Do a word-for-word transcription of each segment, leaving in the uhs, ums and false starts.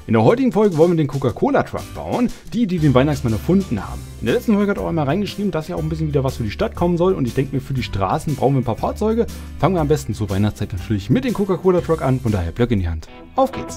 In der heutigen Folge wollen wir den Coca-Cola-Truck bauen, die, die den Weihnachtsmann erfunden haben. In der letzten Folge hat auch einmal reingeschrieben, dass ja auch ein bisschen wieder was für die Stadt kommen soll und ich denke mir, für die Straßen brauchen wir ein paar Fahrzeuge. Fangen wir am besten zur Weihnachtszeit natürlich mit dem Coca-Cola-Truck an, von daher Blöcke in die Hand. Auf geht's!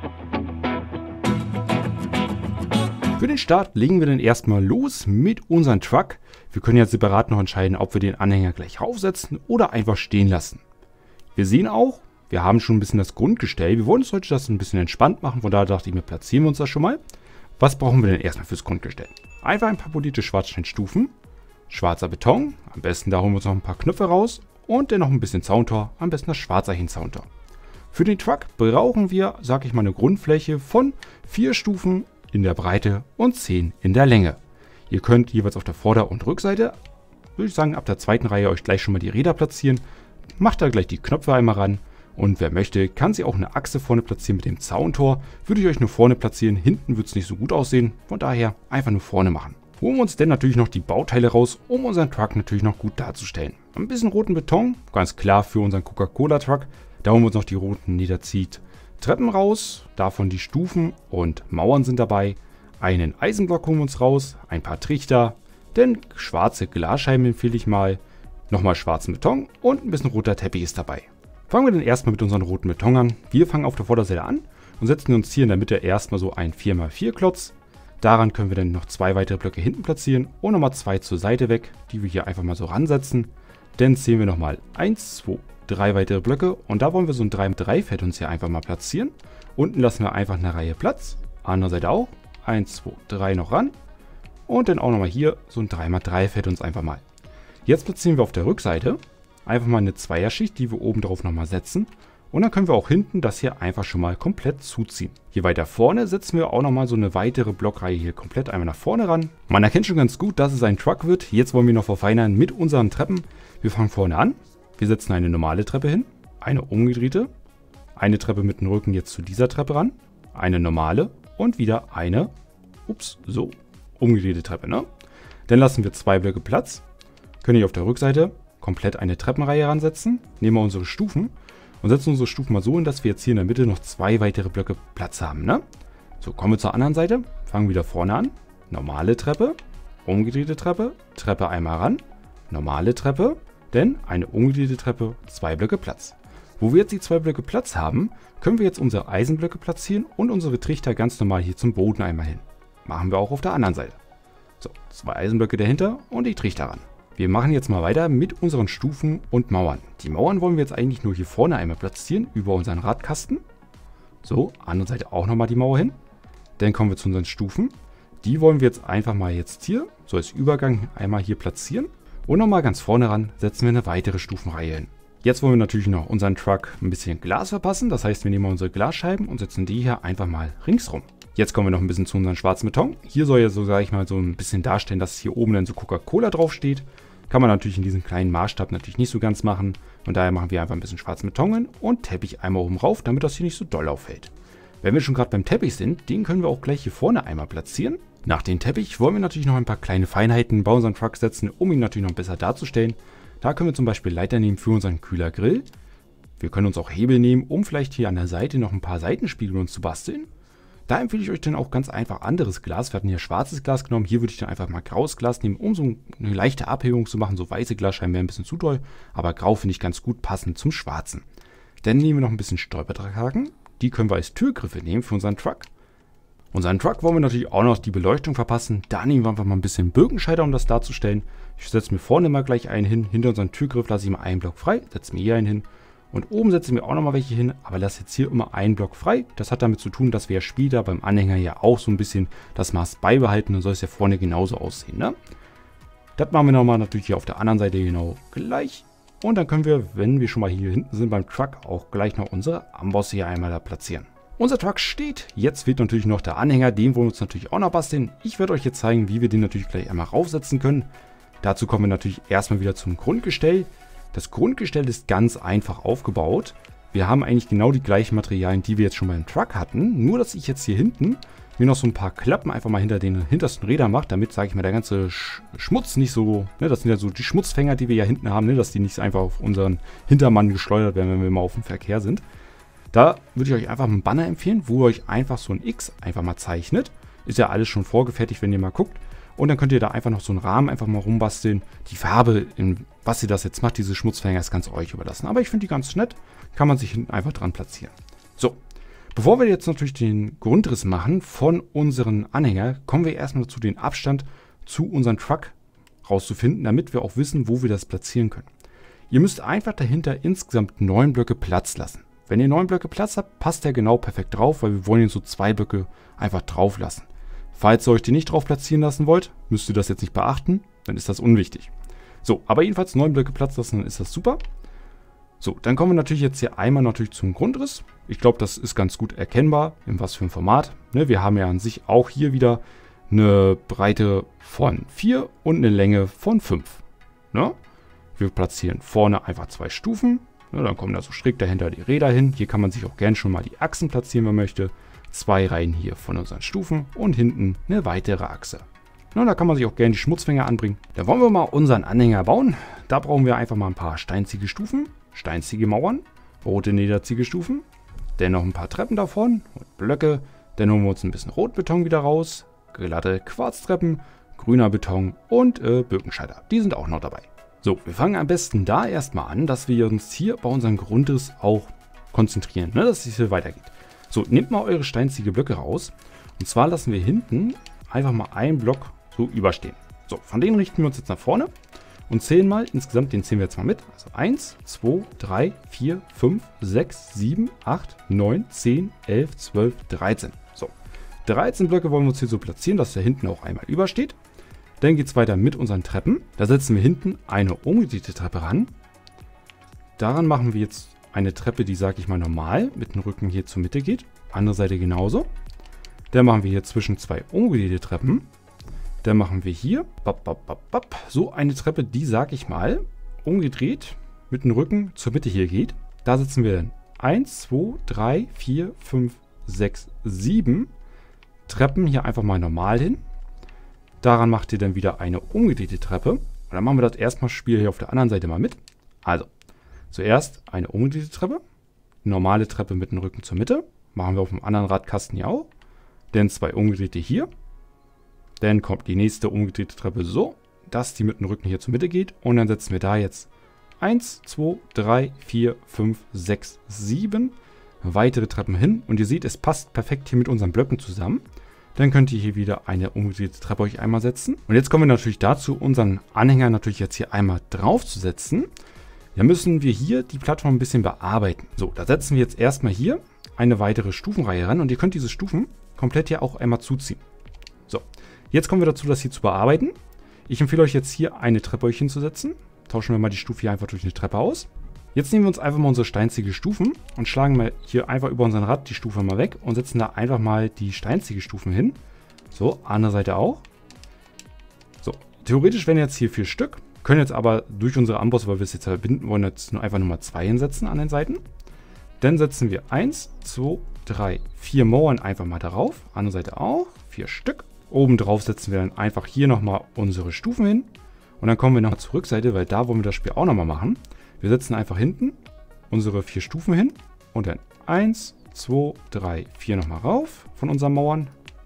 Für den Start legen wir dann erstmal los mit unserem Truck. Wir können jetzt separat noch entscheiden, ob wir den Anhänger gleich raufsetzen oder einfach stehen lassen. Wir sehen auch, wir haben schon ein bisschen das Grundgestell. Wir wollen uns heute das ein bisschen entspannt machen, von daher dachte ich mir, platzieren wir uns das schon mal. Was brauchen wir denn erstmal fürs Grundgestell? Einfach ein paar polierte Schwarzsteinstufen, schwarzer Beton, am besten da holen wir uns noch ein paar Knöpfe raus und dann noch ein bisschen Zauntor, am besten das Schwarzeichen-Zauntor. Für den Truck brauchen wir, sag ich mal, eine Grundfläche von vier Stufen in der Breite und zehn in der Länge. Ihr könnt jeweils auf der Vorder- und Rückseite, würde ich sagen, ab der zweiten Reihe euch gleich schon mal die Räder platzieren. Macht da gleich die Knöpfe einmal ran. Und wer möchte, kann sie auch eine Achse vorne platzieren mit dem Zauntor. Würde ich euch nur vorne platzieren, hinten wird es nicht so gut aussehen. Von daher einfach nur vorne machen. Holen wir uns dann natürlich noch die Bauteile raus, um unseren Truck natürlich noch gut darzustellen. Ein bisschen roten Beton, ganz klar für unseren Coca-Cola-Truck. Da holen wir uns noch die roten Niederzieh-Treppen raus, davon die Stufen und Mauern sind dabei. Einen Eisenblock holen wir uns raus, ein paar Trichter, denn schwarze Glasscheiben empfehle ich mal, nochmal schwarzen Beton und ein bisschen roter Teppich ist dabei. Fangen wir dann erstmal mit unserem roten Beton an. Wir fangen auf der Vorderseite an und setzen uns hier in der Mitte erstmal so einen vier mal vier Klotz. Daran können wir dann noch zwei weitere Blöcke hinten platzieren und nochmal zwei zur Seite weg, die wir hier einfach mal so ransetzen. Dann zählen wir nochmal eins, zwei, drei weitere Blöcke und da wollen wir so ein drei mal drei Feld uns hier einfach mal platzieren. Unten lassen wir einfach eine Reihe Platz, andere Seite auch. eins, zwei, drei noch ran und dann auch nochmal hier so ein drei mal drei Feld uns einfach mal. Jetzt platzieren wir auf der Rückseite einfach mal eine Zweierschicht, die wir oben drauf nochmal setzen. Und dann können wir auch hinten das hier einfach schon mal komplett zuziehen. Hier weiter vorne setzen wir auch nochmal so eine weitere Blockreihe hier komplett einmal nach vorne ran. Man erkennt schon ganz gut, dass es ein Truck wird. Jetzt wollen wir noch verfeinern mit unseren Treppen. Wir fangen vorne an. Wir setzen eine normale Treppe hin, eine umgedrehte, eine Treppe mit dem Rücken jetzt zu dieser Treppe ran, eine normale und wieder eine, ups, so, umgedrehte Treppe, ne? Dann lassen wir zwei Blöcke Platz, können hier auf der Rückseite komplett eine Treppenreihe ransetzen, nehmen wir unsere Stufen und setzen unsere Stufen mal so hin, dass wir jetzt hier in der Mitte noch zwei weitere Blöcke Platz haben, ne? So, kommen wir zur anderen Seite, fangen wieder vorne an, normale Treppe, umgedrehte Treppe, Treppe einmal ran, normale Treppe, dann eine umgedrehte Treppe, zwei Blöcke Platz. Wo wir jetzt die zwei Blöcke Platz haben, können wir jetzt unsere Eisenblöcke platzieren und unsere Trichter ganz normal hier zum Boden einmal hin. Machen wir auch auf der anderen Seite. So, zwei Eisenblöcke dahinter und die Trichter ran. Wir machen jetzt mal weiter mit unseren Stufen und Mauern. Die Mauern wollen wir jetzt eigentlich nur hier vorne einmal platzieren, über unseren Radkasten. So, andere Seite auch nochmal die Mauer hin. Dann kommen wir zu unseren Stufen. Die wollen wir jetzt einfach mal jetzt hier, so als Übergang einmal hier platzieren. Und nochmal ganz vorne ran setzen wir eine weitere Stufenreihe hin. Jetzt wollen wir natürlich noch unseren Truck ein bisschen Glas verpassen. Das heißt, wir nehmen unsere Glasscheiben und setzen die hier einfach mal ringsrum. Jetzt kommen wir noch ein bisschen zu unserem schwarzen Beton. Hier soll ja so, sage ich mal, so ein bisschen darstellen, dass hier oben dann so Coca-Cola drauf steht. Kann man natürlich in diesem kleinen Maßstab natürlich nicht so ganz machen. Und daher machen wir einfach ein bisschen schwarzen Beton hin und Teppich einmal oben rauf, damit das hier nicht so doll auffällt. Wenn wir schon gerade beim Teppich sind, den können wir auch gleich hier vorne einmal platzieren. Nach dem Teppich wollen wir natürlich noch ein paar kleine Feinheiten bei unserem Truck setzen, um ihn natürlich noch besser darzustellen. Da können wir zum Beispiel Leiter nehmen für unseren Kühlergrill. Wir können uns auch Hebel nehmen, um vielleicht hier an der Seite noch ein paar Seitenspiegel uns zu basteln. Da empfehle ich euch dann auch ganz einfach anderes Glas. Wir hatten hier schwarzes Glas genommen. Hier würde ich dann einfach mal graues Glas nehmen, um so eine leichte Abhebung zu machen. So weiße Glasscheiben wären ein bisschen zu doll, aber grau finde ich ganz gut passend zum schwarzen. Dann nehmen wir noch ein bisschen Stolperdrahthaken. Die können wir als Türgriffe nehmen für unseren Truck. Unseren Truck wollen wir natürlich auch noch die Beleuchtung verpassen. Da nehmen wir einfach mal ein bisschen Birkenscheider, um das darzustellen. Ich setze mir vorne mal gleich einen hin. Hinter unseren Türgriff lasse ich mal einen Block frei. Setze mir hier einen hin. Und oben setzen wir auch nochmal welche hin, aber lasse jetzt hier immer einen Block frei. Das hat damit zu tun, dass wir ja später beim Anhänger ja auch so ein bisschen das Maß beibehalten. Dann soll es ja vorne genauso aussehen, ne? Das machen wir nochmal natürlich hier auf der anderen Seite genau gleich. Und dann können wir, wenn wir schon mal hier hinten sind beim Truck, auch gleich noch unsere Ambosse hier einmal da platzieren. Unser Truck steht. Jetzt fehlt natürlich noch der Anhänger. Den wollen wir uns natürlich auch noch basteln. Ich werde euch jetzt zeigen, wie wir den natürlich gleich einmal raufsetzen können. Dazu kommen wir natürlich erstmal wieder zum Grundgestell. Das Grundgestell ist ganz einfach aufgebaut. Wir haben eigentlich genau die gleichen Materialien, die wir jetzt schon beim Truck hatten. Nur, dass ich jetzt hier hinten mir noch so ein paar Klappen einfach mal hinter den hintersten Rädern mache, damit, sage ich mal, der ganze Sch Schmutz nicht so, ne, das sind ja so die Schmutzfänger, die wir ja hinten haben, ne, dass die nicht einfach auf unseren Hintermann geschleudert werden, wenn wir mal auf dem Verkehr sind. Da würde ich euch einfach einen Banner empfehlen, wo ihr euch einfach so ein X einfach mal zeichnet. Ist ja alles schon vorgefertigt, wenn ihr mal guckt. Und dann könnt ihr da einfach noch so einen Rahmen einfach mal rumbasteln. Die Farbe, in was ihr das jetzt macht, diese Schmutzfänger, ist ganz euch überlassen. Aber ich finde die ganz nett. Kann man sich hinten einfach dran platzieren. So, bevor wir jetzt natürlich den Grundriss machen von unseren Anhänger, kommen wir erstmal dazu, den Abstand zu unserem Truck rauszufinden, damit wir auch wissen, wo wir das platzieren können. Ihr müsst einfach dahinter insgesamt neun Blöcke Platz lassen. Wenn ihr neun Blöcke Platz habt, passt der genau perfekt drauf, weil wir wollen ihn so zwei Blöcke einfach drauf lassen. Falls ihr euch die nicht drauf platzieren lassen wollt, müsst ihr das jetzt nicht beachten, dann ist das unwichtig. So, aber jedenfalls neun Blöcke Platz lassen, dann ist das super. So, dann kommen wir natürlich jetzt hier einmal natürlich zum Grundriss. Ich glaube, das ist ganz gut erkennbar, in was für ein Format. Ne, wir haben ja an sich auch hier wieder eine Breite von vier und eine Länge von fünf. Ne? Wir platzieren vorne einfach zwei Stufen. Ne, dann kommen da so schräg dahinter die Räder hin. Hier kann man sich auch gerne schon mal die Achsen platzieren, wenn man möchte. Zwei Reihen hier von unseren Stufen und hinten eine weitere Achse. Ne, da kann man sich auch gerne die Schmutzfänger anbringen. Da wollen wir mal unseren Anhänger bauen. Da brauchen wir einfach mal ein paar Steinziegelstufen, Steinziegelmauern, rote Lederziegelstufen, dann noch ein paar Treppen davon und Blöcke. Dann holen wir uns ein bisschen Rotbeton wieder raus, glatte Quarztreppen, grüner Beton und äh, Birkenscheider. Die sind auch noch dabei. So, wir fangen am besten da erstmal an, dass wir uns hier bei unserem Grundriss auch konzentrieren, ne, dass es hier weitergeht. So, nehmt mal eure Steinziegelblöcke raus. Und zwar lassen wir hinten einfach mal einen Block so überstehen. So, von denen richten wir uns jetzt nach vorne und zählen mal. Insgesamt, den zählen wir jetzt mal mit. Also eins, zwei, drei, vier, fünf, sechs, sieben, acht, neun, zehn, elf, zwölf, dreizehn. So, dreizehn Blöcke wollen wir uns hier so platzieren, dass der hinten auch einmal übersteht. Dann geht es weiter mit unseren Treppen. Da setzen wir hinten eine umgedrehte Treppe ran. Daran machen wir jetzt eine Treppe, die, sage ich mal, normal mit dem Rücken hier zur Mitte geht. Andere Seite genauso. Dann machen wir hier zwischen zwei umgedrehte Treppen. Dann machen wir hier bap, bap, bap, bap, so eine Treppe, die, sage ich mal, umgedreht mit dem Rücken zur Mitte hier geht. Da setzen wir dann eins, zwei, drei, vier, fünf, sechs, sieben Treppen hier einfach mal normal hin. Daran macht ihr dann wieder eine umgedrehte Treppe. Und dann machen wir das erstmal Spiel hier auf der anderen Seite mal mit. Also, zuerst eine umgedrehte Treppe. Normale Treppe mit dem Rücken zur Mitte. Machen wir auf dem anderen Radkasten hier auch. Dann zwei umgedrehte hier. Dann kommt die nächste umgedrehte Treppe so, dass die mit dem Rücken hier zur Mitte geht. Und dann setzen wir da jetzt eins, zwei, drei, vier, fünf, sechs, sieben weitere Treppen hin. Und ihr seht, es passt perfekt hier mit unseren Blöcken zusammen. Dann könnt ihr hier wieder eine umgedrehte Treppe euch einmal setzen. Und jetzt kommen wir natürlich dazu, unseren Anhänger natürlich jetzt hier einmal drauf zu setzen. Da müssen wir hier die Plattform ein bisschen bearbeiten. So, da setzen wir jetzt erstmal hier eine weitere Stufenreihe ran. Und ihr könnt diese Stufen komplett hier auch einmal zuziehen. So, jetzt kommen wir dazu, das hier zu bearbeiten. Ich empfehle euch jetzt hier eine Treppe euch hinzusetzen. Tauschen wir mal die Stufe hier einfach durch eine Treppe aus. Jetzt nehmen wir uns einfach mal unsere Steinziegelstufen und schlagen mal hier einfach über unseren Rad die Stufe mal weg und setzen da einfach mal die Steinziegelstufen hin. So, andere Seite auch. So, theoretisch wären jetzt hier vier Stück, können jetzt aber durch unsere Amboss, weil wir es jetzt verbinden wollen, jetzt nur einfach Nummer zwei hinsetzen an den Seiten. Dann setzen wir eins, zwei, drei, vier Mauern einfach mal darauf. Andere Seite auch, vier Stück. Oben drauf setzen wir dann einfach hier nochmal unsere Stufen hin. Und dann kommen wir noch zur Rückseite, weil da wollen wir das Spiel auch nochmal machen. Wir setzen einfach hinten unsere vier Stufen hin und dann eins, zwei, drei, vier nochmal rauf von unseren Mauern.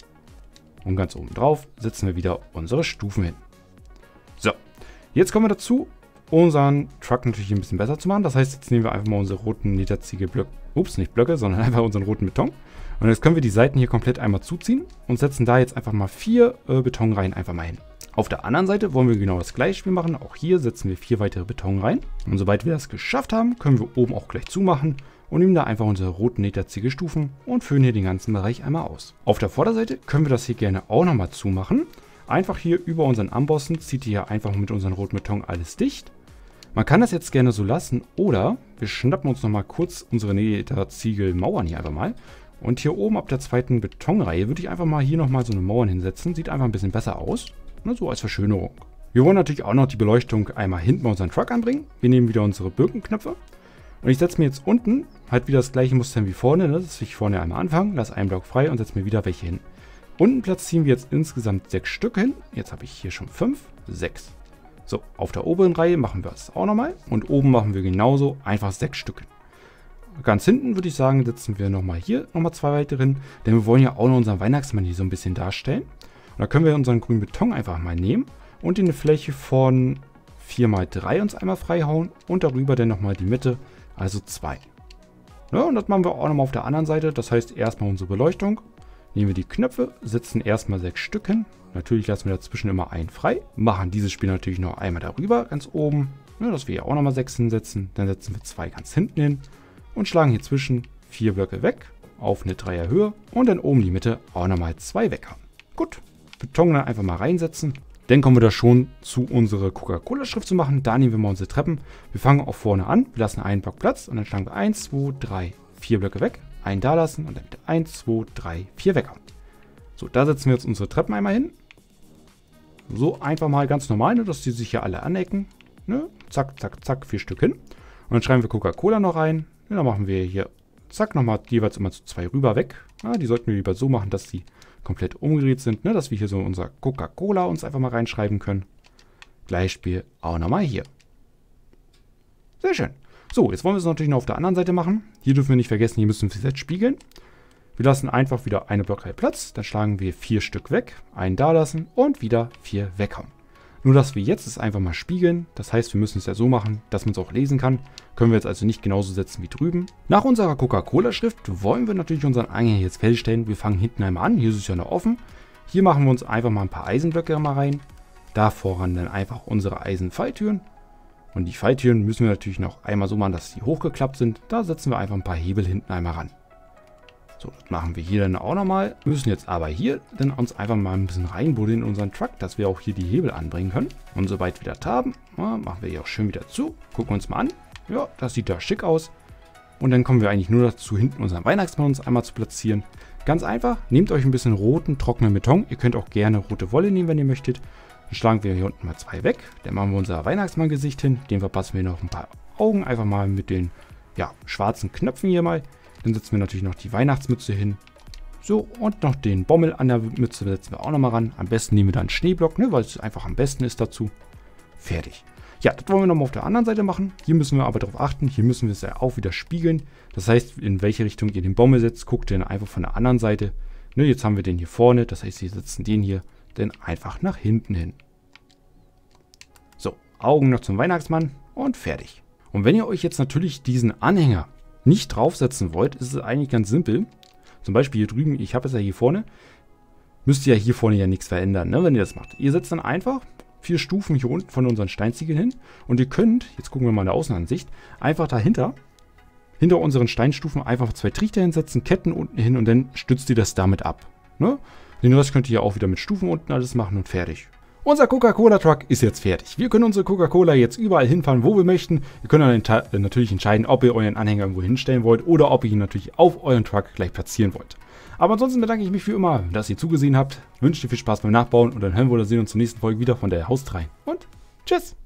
Und ganz oben drauf setzen wir wieder unsere Stufen hin. So, jetzt kommen wir dazu, unseren Truck natürlich ein bisschen besser zu machen. Das heißt, jetzt nehmen wir einfach mal unsere roten Lederziegelblöcke, ups, nicht Blöcke, sondern einfach unseren roten Beton. Und jetzt können wir die Seiten hier komplett einmal zuziehen und setzen da jetzt einfach mal vier äh, Betonreihen einfach mal hin. Auf der anderen Seite wollen wir genau das gleiche Spiel machen. Auch hier setzen wir vier weitere Betonreihen. Und sobald wir das geschafft haben, können wir oben auch gleich zumachen und nehmen da einfach unsere roten Lederziegelstufen und füllen hier den ganzen Bereich einmal aus. Auf der Vorderseite können wir das hier gerne auch nochmal zumachen. Einfach hier über unseren Ambossen zieht ihr hier einfach mit unserem roten Beton alles dicht. Man kann das jetzt gerne so lassen oder wir schnappen uns nochmal kurz unsere Lederziegelmauern hier einfach mal. Und hier oben ab der zweiten Betonreihe würde ich einfach mal hier nochmal so eine Mauern hinsetzen. Sieht einfach ein bisschen besser aus. Ne, so als Verschönerung. Wir wollen natürlich auch noch die Beleuchtung einmal hinten bei unseren Truck anbringen. Wir nehmen wieder unsere Birkenknöpfe. Und ich setze mir jetzt unten halt wieder das gleiche Muster wie vorne. Ne? Das will ich vorne einmal anfangen, lasse einen Block frei und setze mir wieder welche hin. Unten platzieren wir jetzt insgesamt sechs Stück hin. Jetzt habe ich hier schon fünf, sechs. So, auf der oberen Reihe machen wir es auch nochmal. Und oben machen wir genauso einfach sechs Stück hin. ganz hinten würde ich sagen, setzen wir nochmal hier nochmal zwei weitere hin, denn wir wollen ja auch noch unseren Weihnachtsmann hier so ein bisschen darstellen. Und da können wir unseren grünen Beton einfach mal nehmen und in eine Fläche von vier mal drei uns einmal freihauen und darüber dann nochmal die Mitte, also zwei. Ja, und das machen wir auch nochmal auf der anderen Seite, das heißt erstmal unsere Beleuchtung. Nehmen wir die Knöpfe, setzen erstmal sechs Stück hin. Natürlich lassen wir dazwischen immer einen frei. Machen dieses Spiel natürlich noch einmal darüber, ganz oben. Ja, dass wir hier auch nochmal sechs hinsetzen. Dann setzen wir zwei ganz hinten hin und schlagen hier zwischen vier Blöcke weg auf eine Dreier Höhe und dann oben die Mitte auch nochmal zwei weghauen. Gut, Beton dann einfach mal reinsetzen. Dann kommen wir da schon zu unserer Coca-Cola-Schrift zu machen. Da nehmen wir mal unsere Treppen. Wir fangen auch vorne an. Wir lassen einen Block Platz und dann schlagen wir eins, zwei, drei, vier Blöcke weg. Einen da lassen und dann wieder eins, zwei, drei, vier weghauen. So, da setzen wir jetzt unsere Treppen einmal hin. So einfach mal ganz normal, ne, dass die sich hier alle anecken. Ne? Zack, zack, zack, vier Stück hin. Und dann schreiben wir Coca-Cola noch rein. Ja, dann machen wir hier, zack, nochmal jeweils immer zu zwei rüber weg. Ja, die sollten wir lieber so machen, dass die komplett umgedreht sind, ne? Dass wir hier so unser Coca-Cola uns einfach mal reinschreiben können. Gleiches Spiel auch nochmal hier. Sehr schön. So, jetzt wollen wir es natürlich noch auf der anderen Seite machen. Hier dürfen wir nicht vergessen, hier müssen wir jetzt spiegeln. Wir lassen einfach wieder eine Blockreihe Platz. Dann schlagen wir vier Stück weg, einen da lassen und wieder vier weghauen. Nur, dass wir jetzt es einfach mal spiegeln. Das heißt, wir müssen es ja so machen, dass man es auch lesen kann. Können wir jetzt also nicht genauso setzen wie drüben. Nach unserer Coca-Cola-Schrift wollen wir natürlich unseren Anhänger jetzt fertigstellen. Wir fangen hinten einmal an. Hier ist es ja noch offen. Hier machen wir uns einfach mal ein paar Eisenblöcke mal rein. Da voran dann einfach unsere Eisenfalltüren. Und die Falltüren müssen wir natürlich noch einmal so machen, dass sie hochgeklappt sind. Da setzen wir einfach ein paar Hebel hinten einmal ran. So, das machen wir hier dann auch nochmal. Wir müssen jetzt aber hier dann uns einfach mal ein bisschen reinbuddeln in unseren Truck, dass wir auch hier die Hebel anbringen können. Und sobald wir das haben, ja, machen wir hier auch schön wieder zu. Gucken wir uns mal an. Ja, das sieht da schick aus. Und dann kommen wir eigentlich nur dazu, hinten unseren Weihnachtsmann uns einmal zu platzieren. Ganz einfach, nehmt euch ein bisschen roten, trockenen Beton. Ihr könnt auch gerne rote Wolle nehmen, wenn ihr möchtet. Dann schlagen wir hier unten mal zwei weg. Dann machen wir unser Weihnachtsmann-Gesicht hin. Dem verpassen wir noch ein paar Augen. Einfach mal mit den ja, schwarzen Knöpfen hier mal. Dann setzen wir natürlich noch die Weihnachtsmütze hin. So, und noch den Bommel an der Mütze setzen wir auch nochmal ran. Am besten nehmen wir dann einen Schneeblock, ne, weil es einfach am besten ist dazu. Fertig. Ja, das wollen wir nochmal auf der anderen Seite machen. Hier müssen wir aber darauf achten, hier müssen wir es ja auch wieder spiegeln. Das heißt, in welche Richtung ihr den Bommel setzt, guckt ihr dann einfach von der anderen Seite. Ne, jetzt haben wir den hier vorne, das heißt, wir setzen den hier dann einfach nach hinten hin. So, Augen noch zum Weihnachtsmann und fertig. Und wenn ihr euch jetzt natürlich diesen Anhänger nicht draufsetzen wollt, ist es eigentlich ganz simpel. Zum Beispiel hier drüben, ich habe es ja hier vorne, müsst ihr ja hier vorne ja nichts verändern, ne, wenn ihr das macht. Ihr setzt dann einfach vier Stufen hier unten von unseren Steinziegeln hin und ihr könnt, jetzt gucken wir mal in der Außenansicht, einfach dahinter, hinter unseren Steinstufen einfach zwei Trichter hinsetzen, Ketten unten hin und dann stützt ihr das damit ab. Ne? Den Rest könnt ihr ja auch wieder mit Stufen unten alles machen und fertig. Unser Coca-Cola-Truck ist jetzt fertig. Wir können unsere Coca-Cola jetzt überall hinfahren, wo wir möchten. Ihr könnt dann natürlich entscheiden, ob ihr euren Anhänger irgendwo hinstellen wollt oder ob ihr ihn natürlich auf euren Truck gleich platzieren wollt. Aber ansonsten bedanke ich mich wie immer, dass ihr zugesehen habt. Wünsche dir viel Spaß beim Nachbauen und dann hören wir oder sehen uns zur nächsten Folge wieder von der Haus drei. Und tschüss!